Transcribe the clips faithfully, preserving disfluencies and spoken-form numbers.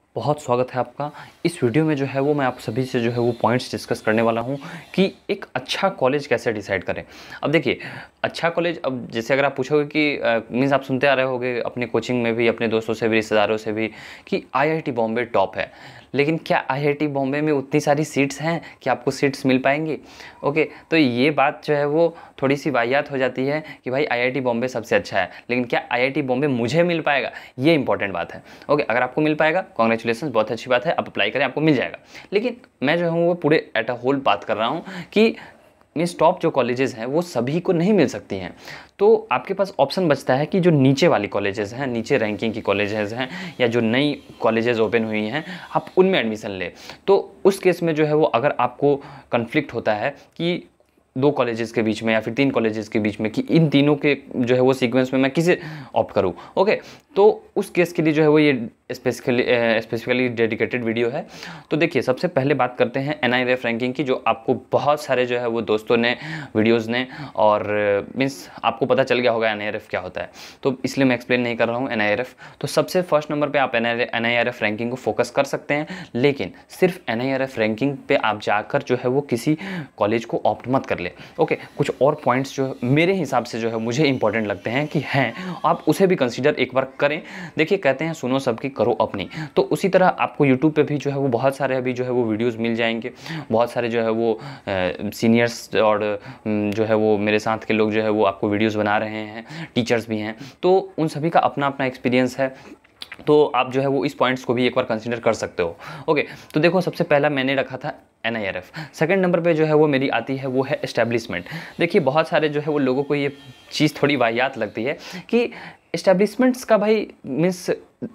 बहुत स्वागत है आपका। इस वीडियो में जो है वो मैं आप सभी से जो है वो पॉइंट्स डिस्कस करने वाला हूँ कि एक अच्छा कॉलेज कैसे डिसाइड करें। अब देखिए, अच्छा कॉलेज, अब जैसे अगर आप पूछोगे कि मीन्स आप सुनते आ रहे होगे अपने कोचिंग में भी, अपने दोस्तों से भी, रिश्तेदारों से भी कि आईआईटी बॉम्बे टॉप है, लेकिन क्या आईआईटी बॉम्बे में उतनी सारी सीट्स हैं कि आपको सीट्स मिल पाएंगी? ओके, तो ये बात जो है वो थोड़ी सी वाहियात हो जाती है कि भाई आईआईटी बॉम्बे सबसे अच्छा है, लेकिन क्या आईआईटी बॉम्बे मुझे मिल पाएगा? ये इंपॉर्टेंट बात है। ओके, अगर आपको मिल पाएगा कांग्रेचुलेशन, बहुत अच्छी बात है, आप अप्लाई करें, आपको मिल जाएगा। लेकिन मैं जो हूँ वो पूरे एट अ होल बात कर रहा हूँ कि मीन्स टॉप जो कॉलेजेस हैं वो सभी को नहीं मिल सकती हैं। तो आपके पास ऑप्शन बचता है कि जो नीचे वाली कॉलेजेस हैं, नीचे रैंकिंग की कॉलेजेस हैं, या जो नई कॉलेजेस ओपन हुई हैं, आप उनमें एडमिशन लें। तो उस केस में जो है वो अगर आपको कन्फ्लिक्ट होता है कि दो कॉलेजेस के बीच में या फिर तीन कॉलेजेस के बीच में कि इन तीनों के जो है वो सीक्वेंस में मैं किसे ऑप्ट करूं, ओके, तो उस केस के लिए जो है वो ये स्पेसिफिकली स्पेसिफिकली डेडिकेटेड वीडियो है। तो देखिए, सबसे पहले बात करते हैं एनआईआरएफ रैंकिंग की, जो आपको बहुत सारे जो है वो दोस्तों ने, वीडियोस ने, और मीन्स आपको पता चल गया होगा एनआईआरएफ क्या होता है, तो इसलिए मैं एक्सप्लेन नहीं कर रहा हूँ एनआईआरएफ। तो सबसे फर्स्ट नंबर पर आप एनआईआरएफ रैंकिंग को फोकस कर सकते हैं, लेकिन सिर्फ एनआईआरएफ रैंकिंग पे आप जाकर जो है वो किसी कॉलेज को ऑप्ट मत कर ले। ओके, कुछ और पॉइंट्स जो मेरे हिसाब से जो है मुझे इंपॉर्टेंट लगते हैं कि हैं, आप उसे भी कंसीडर एक बार करें। देखिए, कहते हैं सुनो सबकी करो अपनी, तो उसी तरह आपको यूट्यूब पे भी जो है वो बहुत सारे अभी जो है वो वीडियोस मिल जाएंगे। बहुत सारे जो है वो सीनियर्स और जो है वो मेरे साथ के लोग जो है वो आपको वीडियोस बना रहे हैं, टीचर्स भी हैं, तो उन सभी का अपना अपना एक्सपीरियंस है। तो आप जो है वो इस पॉइंट्स को भी एक बार कंसीडर कर सकते हो। ओके, तो देखो, सबसे पहला मैंने रखा था एनआईआरएफ। सेकंड नंबर पे जो है वो मेरी आती है वो है एस्टैब्लिशमेंट। देखिए, बहुत सारे जो है वो लोगों को ये चीज़ थोड़ी वाहियात लगती है कि एस्टैब्लिशमेंट्स का भाई मीन्स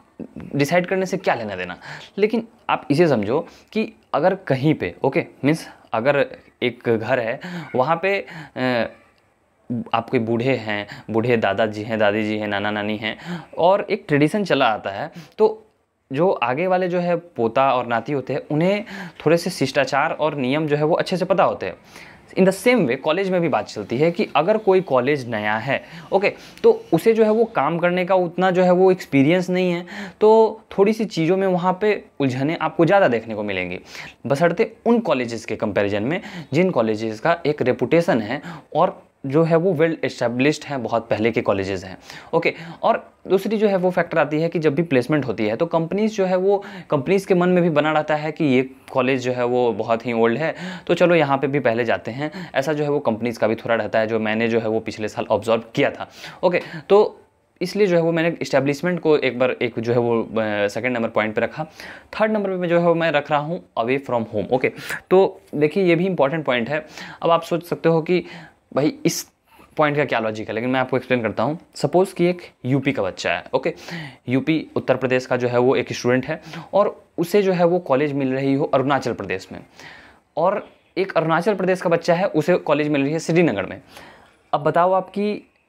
डिसाइड करने से क्या लेना देना। लेकिन आप इसे समझो कि अगर कहीं पे, ओके, मीन्स अगर एक घर है, वहाँ पे आ, आपके बूढ़े हैं, बूढ़े दादाजी हैं, दादी जी हैं, नाना नानी हैं, और एक ट्रेडिशन चला आता है, तो जो आगे वाले जो है पोता और नाती होते हैं, उन्हें थोड़े से शिष्टाचार और नियम जो है वो अच्छे से पता होते हैं। In the same way college में भी बात चलती है कि अगर कोई कॉलेज नया है, ओके, तो उसे जो है वो काम करने का उतना जो है वो एक्सपीरियंस नहीं है, तो थोड़ी सी चीज़ों में वहाँ पे उलझने आपको ज़्यादा देखने को मिलेंगी, बशर्ते उन कॉलेजेस के कंपैरिजन में जिन कॉलेजेस का एक रेपुटेशन है और जो है वो वेल एस्टेब्लिश्ड हैं, बहुत पहले के कॉलेजेस हैं। ओके, और दूसरी जो है वो फैक्टर आती है कि जब भी प्लेसमेंट होती है तो कंपनीज जो है वो, कंपनीज के मन में भी बना रहता है कि ये कॉलेज जो है वो बहुत ही ओल्ड है, तो चलो यहाँ पे भी पहले जाते हैं। ऐसा जो है वो कंपनीज का भी थोड़ा रहता है, जो मैंने जो है वो पिछले साल ऑब्जर्व किया था। ओके, तो इसलिए जो है वो मैंने इस्टेब्लिशमेंट को एक बार एक जो है वो सेकंड नंबर पॉइंट पे रखा। थर्ड नंबर पे जो है मैं रख रहा हूँ अवे फ्रॉम होम। ओके, तो देखिए, ये भी इंपॉर्टेंट पॉइंट है। अब आप सोच सकते हो कि भाई इस पॉइंट का क्या लॉजिक है, लेकिन मैं आपको एक्सप्लेन करता हूँ। सपोज़ कि एक यूपी का बच्चा है, ओके, यूपी उत्तर प्रदेश का जो है वो एक स्टूडेंट है, और उसे जो है वो कॉलेज मिल रही हो अरुणाचल प्रदेश में, और एक अरुणाचल प्रदेश का बच्चा है, उसे कॉलेज मिल रही है श्रीनगर में। अब बताओ आप कि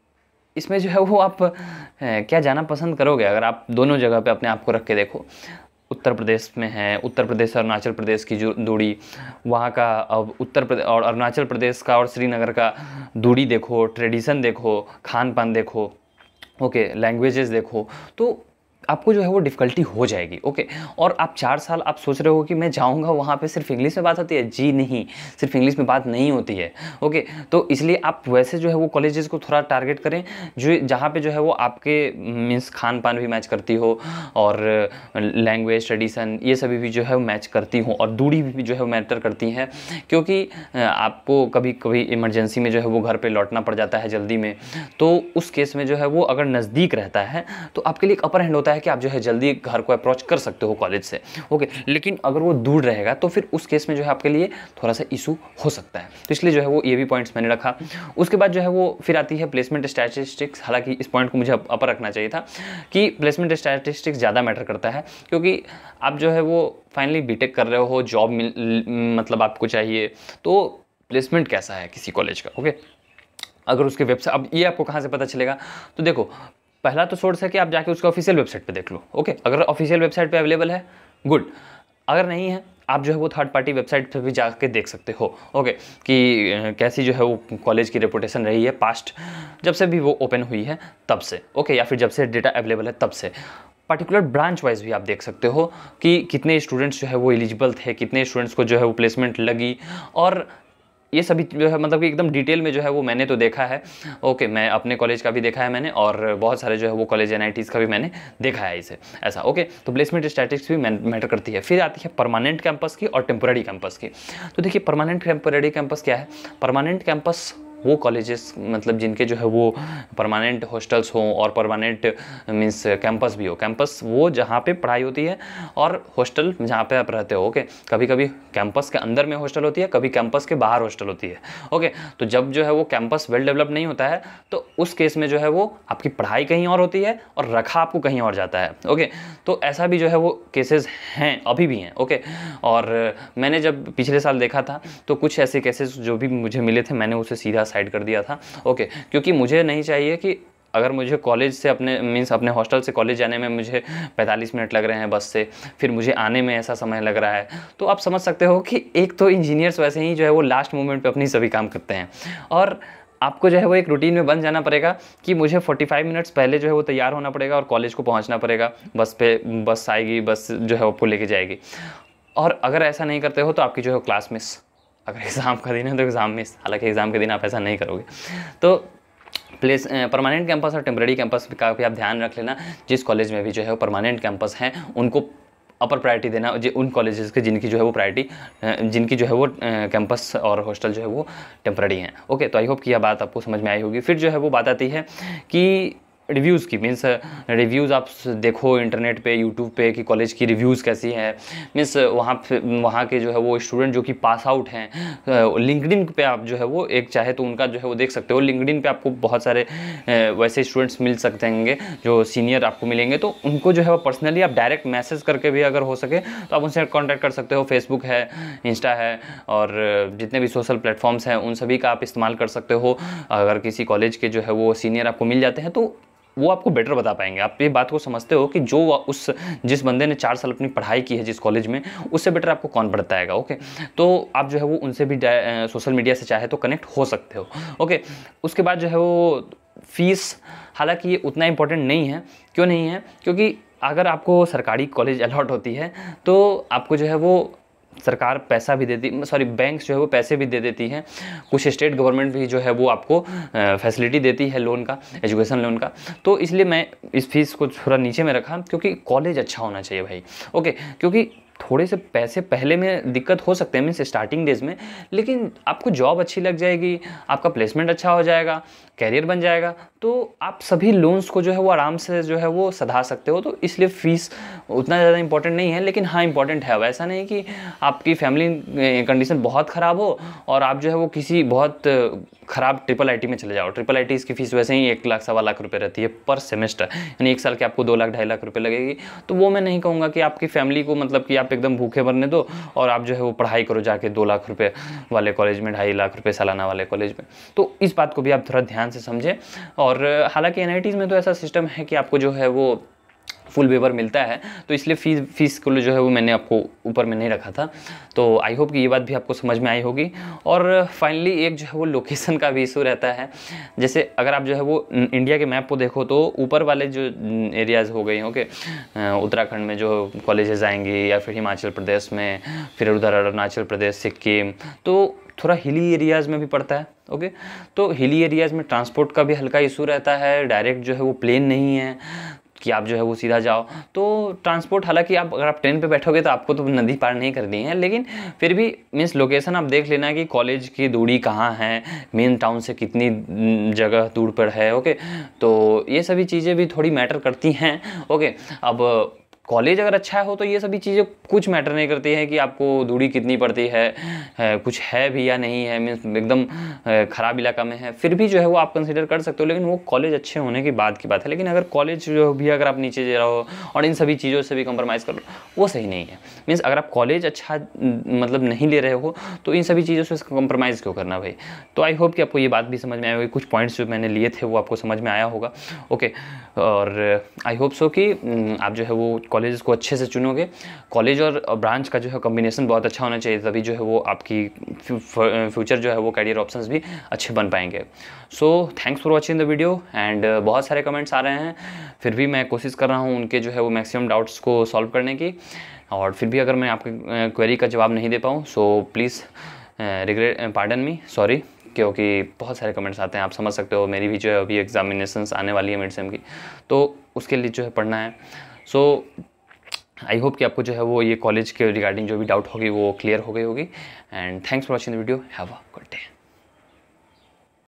इसमें जो है वो आप क्या जाना पसंद करोगे? अगर आप दोनों जगह पे अपने आप को रख के देखो, उत्तर प्रदेश में है, उत्तर प्रदेश और अरुणाचल प्रदेश की जो दूरी, वहाँ का, अब उत्तर प्रदेश और अरुणाचल प्रदेश का और श्रीनगर का दूरी देखो, ट्रेडिशन देखो, खान पान देखो, ओके, लैंग्वेजेस देखो, तो आपको जो है वो डिफ़िकल्टी हो जाएगी। ओके, और आप चार साल आप सोच रहे हो कि मैं जाऊंगा वहाँ पे सिर्फ इंग्लिश में बात होती है। जी नहीं, सिर्फ इंग्लिश में बात नहीं होती है। ओके, तो इसलिए आप वैसे जो है वो कॉलेजेस को थोड़ा टारगेट करें जो जहाँ पे जो है वो आपके मीन्स खान पान भी मैच करती हो, और लैंग्वेज, ट्रेडिशन, ये सभी भी जो है वो मैच करती हो, और दूरी भी जो है वो मैटर करती है, क्योंकि आपको कभी कभी इमरजेंसी में जो है वो घर पर लौटना पड़ जाता है जल्दी में, तो उस केस में जो है वो अगर नज़दीक रहता है तो आपके लिए एक अपर हैंड होता है कि आप जो है जल्दी घर को अप्रोच कर सकते हो कॉलेज से। ओके, लेकिन अगर वो दूर रहेगा तो फिर उस केस में जो है आपके लिए थोड़ा सा इशू हो सकता है। तो इसलिए जो है वो ये भी पॉइंट्स मैंने रखा। उसके बाद जो है वो फिर आती है प्लेसमेंट स्टैटिस्टिक्स। हालांकि इस पॉइंट को मुझे अपर रखना चाहिए था कि प्लेसमेंट स्टैटिस्टिक्स ज़्यादा मैटर करता है, क्योंकि आप जो है वो फाइनली बीटेक कर रहे हो, जॉब मिल मतलब आपको चाहिए, तो प्लेसमेंट कैसा है किसी कॉलेज का। ओके, अगर उसके वेबसाइट, अब ये आपको कहाँ से पता चलेगा? तो देखो, पहला तो सोर्स है कि आप जाके उसका ऑफिशियल वेबसाइट पे देख लो। ओके, अगर ऑफिशियल वेबसाइट पे अवेलेबल है, गुड। अगर नहीं है, आप जो है वो थर्ड पार्टी वेबसाइट पे भी जाके देख सकते हो। ओके, कि कैसी जो है वो कॉलेज की रेपुटेशन रही है पास्ट, जब से भी वो ओपन हुई है तब से। ओके, या फिर जब से डेटा अवेलेबल है तब से। पर्टिकुलर ब्रांच वाइज भी आप देख सकते हो कि कितने स्टूडेंट्स जो है वो एलिजिबल थे, कितने स्टूडेंट्स को जो है वो प्लेसमेंट लगी, और ये सभी जो है मतलब कि एकदम डिटेल में जो है वो मैंने तो देखा है। ओके, मैं अपने कॉलेज का भी देखा है मैंने, और बहुत सारे जो है वो कॉलेज एन आई टीज़ का भी मैंने देखा है इसे ऐसा। ओके, तो प्लेसमेंट स्टैटिस्टिक्स भी मैटर करती है। फिर आती है परमानेंट कैंपस की और टेम्पोररी कैंपस की। तो देखिए, परमानेंट टेम्पोररी कैंपस क्या है? परमानेंट कैंपस वो कॉलेजेस मतलब जिनके जो है वो परमानेंट हॉस्टल्स हों और परमानेंट मींस कैंपस भी हो। कैंपस वो जहाँ पे पढ़ाई होती है, और हॉस्टल जहाँ पे आप रहते हो। ओके, कभी कभी कैंपस के अंदर में हॉस्टल होती है, कभी कैंपस के बाहर हॉस्टल होती है। ओके, तो जब जो है वो कैंपस वेल डेवलप नहीं होता है तो उस केस में जो है वो आपकी पढ़ाई कहीं और होती है और रखा आपको कहीं और जाता है। ओके, तो ऐसा भी जो है वो केसेस हैं, अभी भी हैं। ओके, और मैंने जब पिछले साल देखा था तो कुछ ऐसे केसेस जो भी मुझे मिले थे, मैंने उसे सीधा साइड कर दिया था। ओके, क्योंकि मुझे नहीं चाहिए कि अगर मुझे कॉलेज से अपने मीन्स अपने हॉस्टल से कॉलेज जाने में मुझे पैंतालीस मिनट लग रहे हैं बस से, फिर मुझे आने में ऐसा समय लग रहा है, तो आप समझ सकते हो कि एक तो इंजीनियर्स वैसे ही जो है वो लास्ट मोमेंट पे अपनी सभी काम करते हैं, और आपको जो है वो एक रूटीन में बन जाना पड़ेगा कि मुझे पैंतालीस मिनट्स पहले जो है वो तैयार होना पड़ेगा और कॉलेज को पहुंचना पड़ेगा। बस पे बस आएगी, बस जो है आपको लेके जाएगी। और अगर ऐसा नहीं करते हो तो आपकी जो है क्लास मिस, अगर एग्ज़ाम का दिन है तो एग्ज़ाम मिस, हालांकि एग्ज़ाम के दिन आप ऐसा नहीं करोगे। तो प्लेस परमानेंट कैंपस और टेम्पररी कैंपस का भी आप ध्यान रख लेना। जिस कॉलेज में भी जो है वो परमानेंट कैंपस हैं उनको अपर प्रायोरिटी देना, जो उन कॉलेजेस के जिनकी जो है वो प्रायोरिटी जिनकी जो है वो कैंपस और हॉस्टल जो है वो टेम्पररी हैं। ओके, तो आई होप कि यह बात आपको समझ में आई होगी। फिर जो है वो बात आती है कि रिव्यूज़ की। मीन्स रिव्यूज़ आप देखो इंटरनेट पे, यूट्यूब पे कि कॉलेज की रिव्यूज़ कैसी है। मीन्स वहाँ पे वहाँ के जो है वो स्टूडेंट जो कि पास आउट हैं, लिंक्डइन पे आप जो है वो एक चाहे तो उनका जो है वो देख सकते हो। लिंक्डइन पे आपको बहुत सारे वैसे स्टूडेंट्स मिल सकते हैं जो सीनियर आपको मिलेंगे, तो उनको जो है वो पर्सनली आप डायरेक्ट मैसेज करके भी अगर हो सके तो आप उनसे कॉन्टैक्ट कर सकते हो। फेसबुक है, इंस्टा है, और जितने भी सोशल प्लेटफॉर्म्स हैं उन सभी का आप इस्तेमाल कर सकते हो। अगर किसी कॉलेज के जो है वो सीनियर आपको मिल जाते हैं तो वो आपको बेटर बता पाएंगे। आप ये बात को समझते हो कि जो उस जिस बंदे ने चार साल अपनी पढ़ाई की है जिस कॉलेज में, उससे बेटर आपको कौन बताएगा। ओके, तो आप जो है वो उनसे भी सोशल मीडिया से चाहे तो कनेक्ट हो सकते हो। ओके, उसके बाद जो है वो फीस, हालांकि ये उतना इंपॉर्टेंट नहीं है। क्यों नहीं है? क्योंकि अगर आपको सरकारी कॉलेज अलॉट होती है तो आपको जो है वो सरकार पैसा भी देती, सॉरी बैंक्स जो है वो पैसे भी दे देती हैं। कुछ स्टेट गवर्नमेंट भी जो है वो आपको फैसिलिटी देती है लोन का, एजुकेशन लोन का। तो इसलिए मैं इस फीस को थोड़ा नीचे में रखा, क्योंकि कॉलेज अच्छा होना चाहिए भाई। ओके, क्योंकि थोड़े से पैसे पहले में दिक्कत हो सकते हैं मीन्स स्टार्टिंग डेज में, लेकिन आपको जॉब अच्छी लग जाएगी, आपका प्लेसमेंट अच्छा हो जाएगा, कैरियर बन जाएगा, तो आप सभी लोन्स को जो है वो आराम से जो है वो सधा सकते हो। तो इसलिए फ़ीस उतना ज़्यादा इंपॉर्टेंट नहीं है, लेकिन हाँ इंपॉर्टेंट है। वैसा नहीं कि आपकी फैमिली कंडीशन बहुत ख़राब हो और आप जो है वो किसी बहुत ख़राब ट्रिपल आईटी में चले जाओ। ट्रिपल आईटी की फ़ीस वैसे ही एक लाख सवा लाख रुपए रहती है पर सेमेस्टर, यानी एक साल के आपको दो लाख ढाई लाख रुपए लगेगी। तो वो मैं नहीं कहूँगा कि आपकी फैमिली को मतलब कि आप एकदम भूखे मरने दो और आप जो है वो पढ़ाई करो जाके दो लाख रुपए वाले कॉलेज में, ढाई लाख रुपए सालाना वाले कॉलेज में। तो इस बात को भी आप थोड़ा ध्यान से समझें। और हालांकि एन आई टीज़ में तो ऐसा सिस्टम है कि आपको जो है वो फुल वेवर मिलता है, तो इसलिए फीस फीस को जो है वो मैंने आपको ऊपर में नहीं रखा था। तो आई होप कि ये बात भी आपको समझ में आई होगी। और फाइनली एक जो है वो लोकेशन का भी इशू रहता है। जैसे अगर आप जो है वो इंडिया के मैप को देखो तो ऊपर वाले जो एरियाज़ हो गए ओके, उत्तराखंड में जो कॉलेजेस आएंगे, या फिर हिमाचल प्रदेश में, फिर उधर अरुणाचल प्रदेश, सिक्किम, तो थोड़ा हिली एरियाज़ में भी पड़ता है। ओके, तो हिली एरियाज़ में ट्रांसपोर्ट का भी हल्का इशू रहता है। डायरेक्ट जो है वो प्लेन नहीं है कि आप जो है वो सीधा जाओ। तो ट्रांसपोर्ट, हालांकि आप अगर आप ट्रेन पे बैठोगे तो आपको तो नदी पार नहीं करनी है, लेकिन फिर भी मीन्स लोकेशन आप देख लेना कि कॉलेज की दूरी कहाँ है, मेन टाउन से कितनी जगह दूर पर है। ओके, तो ये सभी चीज़ें भी थोड़ी मैटर करती हैं। ओके, अब कॉलेज अगर अच्छा हो तो ये सभी चीज़ें कुछ मैटर नहीं करती है कि आपको दूरी कितनी पड़ती है, है कुछ है भी या नहीं है, मीन्स एकदम ख़राब इलाका में है, फिर भी जो है वो आप कंसिडर कर सकते हो। लेकिन वो कॉलेज अच्छे होने की बात की बात है। लेकिन अगर कॉलेज जो भी अगर आप नीचे जा रहो और इन सभी चीज़ों से भी कंप्रोमाइज़ करो, वो सही नहीं है। मीन्स अगर आप कॉलेज अच्छा मतलब नहीं ले रहे हो तो इन सभी चीज़ों से कंप्रोमाइज़ क्यों करना भाई। तो आई होप कि आपको ये बात भी समझ में आया होगी। कुछ पॉइंट्स जो मैंने लिए थे वो आपको समझ में आया होगा। ओके, और आई होप सो कि आप जो है वो कॉलेजेस को अच्छे से चुनोगे, कॉलेज और ब्रांच का जो है कॉम्बिनेशन बहुत अच्छा होना चाहिए, तभी जो है वो आपकी फ्यूचर जो है वो कैरियर ऑप्शंस भी अच्छे बन पाएंगे। So thanks for watching the video and बहुत सारे कमेंट्स आ रहे हैं, फिर भी मैं कोशिश कर रहा हूँ उनके जो है वो मैक्सिमम डाउट्स को सॉल्व करने की, और फिर भी अगर मैं आपके क्वेरी का जवाब नहीं दे पाऊँ so please regret pardon me, sorry, क्योंकि बहुत सारे कमेंट्स आते हैं, आप समझ सकते हो, मेरी भी जो है अभी एग्जामिनेशंस आने वाली है मिड सेम की, तो उसके लिए जो है पढ़ना है। सो आई होप कि आपको जो है वो ये कॉलेज के रिगार्डिंग जो भी डाउट होगी वो क्लियर हो गई होगी, and thanks for watching the video, have a good day.